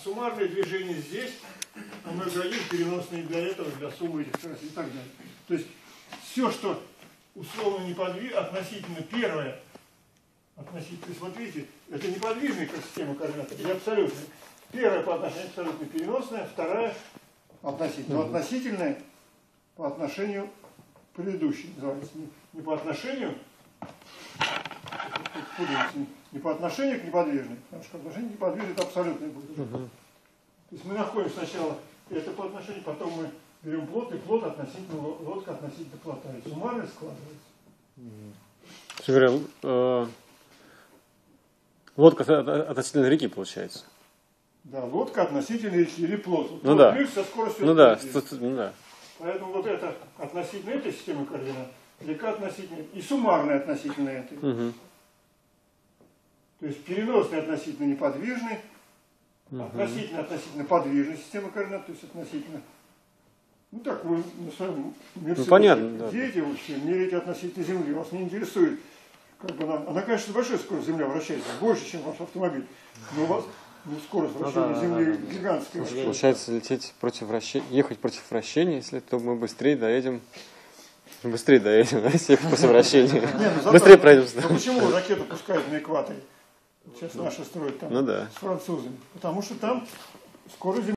суммарные движения здесь, а мы говорим переносные для этого, для суммы этих скоростей и так далее. То есть все, что условно неподвижно, относительно первое, относительно, то есть вот видите, это неподвижная система координат, и абсолютная. Первая по отношению к абсолютно переносная, вторая относительно. Но относительная по отношению к предыдущей, называется, не по отношению, не по отношению к неподвижной, потому что отношение к неподвижной это абсолютное будет. То есть мы находим сначала это по отношению, потом мы берем плот, и плот относительно, лодка относительно плота. И суммарно складывается. Лодка относительно реки получается. Да, лодка относительно реки или плот. Ну да. Со скоростью. Ну да. Поэтому вот это относительно этой системы координат, река относительно и суммарная относительно этой. То есть переносный относительно неподвижный, относительно подвижной системы координат, то есть относительно. Ну так, вы на своем понятно, деятельности меряете относительно Земли, вас не интересует. Как бы она, конечно, большая скорость Земля вращается, больше, чем ваш автомобиль. Но у вас скорость вращения Земли гигантская. Получается, ехать против вращения, если то мы быстрее доедем. Быстрее доедем, да, если ехать против вращения. Быстрее пройдем. Почему ракету пускают на экваторе? Сейчас наши строят там с французами. Потому что там скорость Земли